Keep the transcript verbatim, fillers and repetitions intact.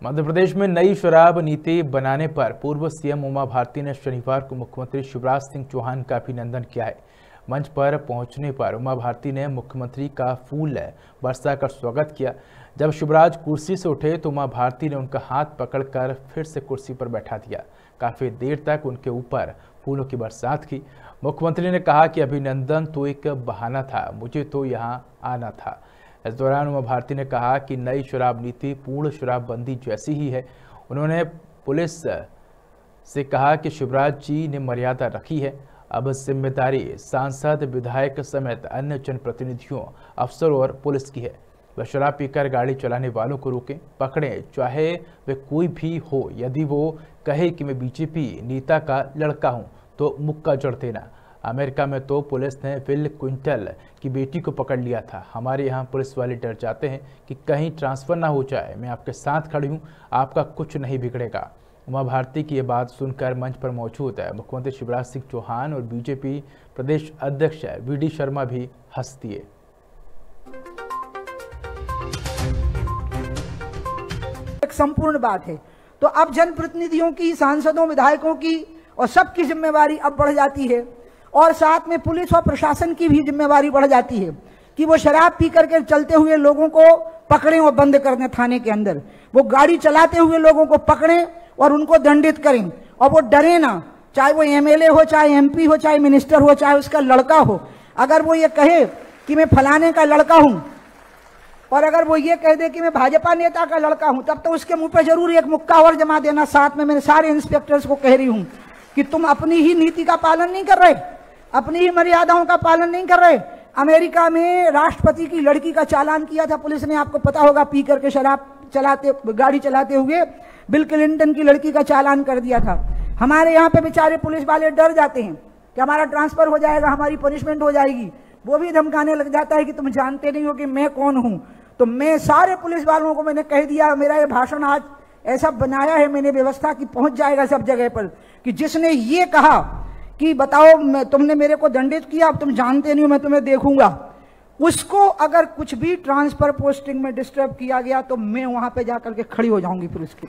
मध्य प्रदेश में नई शराब नीति बनाने पर पूर्व सीएम उमा भारती ने शनिवार को मुख्यमंत्री शिवराज सिंह चौहान का अभिनंदन किया है। मंच पर पहुंचने पर उमा भारती ने मुख्यमंत्री का फूल बरसाकर स्वागत किया। जब शिवराज कुर्सी से उठे तो उमा भारती ने उनका हाथ पकड़कर फिर से कुर्सी पर बैठा दिया। काफी देर तक उनके ऊपर फूलों की बरसात की। मुख्यमंत्री ने कहा कि अभिनंदन तो एक बहाना था, मुझे तो यहाँ आना था। इस दौरान उमा भारती ने कहा कि नई शराब नीति पूर्ण शराबबंदी जैसी ही है। उन्होंने पुलिस से कहा कि शिवराज जी ने मर्यादा रखी है, अब जिम्मेदारी सांसद, विधायक समेत अन्य जनप्रतिनिधियों, अफसरों और पुलिस की है। वह शराब पीकर गाड़ी चलाने वालों को रोकें, पकड़ें, चाहे वे कोई भी हो। यदि वो कहे कि मैं बीजेपी नेता का लड़का हूं तो मुक्का जड़ देना। अमेरिका में तो पुलिस ने बिल क्विंटल की बेटी को पकड़ लिया था। हमारे यहाँ पुलिस वाले डर जाते हैं कि कहीं ट्रांसफर ना हो जाए। मैं आपके साथ खड़ी हूँ, आपका कुछ नहीं बिगड़ेगा। उमा भारती की ये बात सुनकर मंच पर मौजूद है मुख्यमंत्री शिवराज सिंह चौहान और बीजेपी प्रदेश अध्यक्ष वी डी शर्मा भी हंस दिए। एक संपूर्ण बात है, तो अब जनप्रतिनिधियों की, सांसदों, विधायकों की और सबकी जिम्मेवारी अब बढ़ जाती है और साथ में पुलिस और प्रशासन की भी जिम्मेवारी बढ़ जाती है कि वो शराब पी करके चलते हुए लोगों को पकड़ें और बंद कर दें थाने के अंदर। वो गाड़ी चलाते हुए लोगों को पकड़ें और उनको दंडित करें और वो डरे ना, चाहे वो एमएलए हो, चाहे एमपी हो, चाहे मिनिस्टर हो, चाहे उसका लड़का हो। अगर वो ये कहे कि मैं फलाने का लड़का हूं और अगर वो ये कह दे कि मैं भाजपा नेता का लड़का हूं, तब तो उसके मुंह पर जरूर एक मुक्का और जमा देना। साथ में मैंने सारे इंस्पेक्टर्स को कह रही हूं कि तुम अपनी ही नीति का पालन नहीं कर रहे, अपनी ही मर्यादाओं का पालन नहीं कर रहे। अमेरिका में राष्ट्रपति की लड़की का चालान किया था पुलिस ने, आपको पता होगा, पी करके शराब चलाते गाड़ी चलाते हुए बिल क्लिंटन की लड़की का चालान कर दिया था। हमारे यहाँ पे बेचारे पुलिस वाले डर जाते हैं कि हमारा ट्रांसफर हो जाएगा, हमारी पनिशमेंट हो जाएगी। वो भी धमकाने लग जाता है कि तुम जानते नहीं हो कि मैं कौन हूं। तो मैं सारे पुलिस वालों को मैंने कह दिया, मेरा ये भाषण आज ऐसा बनाया है मैंने व्यवस्था की पहुंच जाएगा सब जगह पर, कि जिसने ये कहा कि बताओ मैं, तुमने मेरे को दंडित किया, अब तुम जानते नहीं हो, मैं तुम्हें देखूंगा, उसको अगर कुछ भी ट्रांसफर पोस्टिंग में डिस्टर्ब किया गया तो मैं वहां पे जाकर के खड़ी हो जाऊंगी पुलिस की।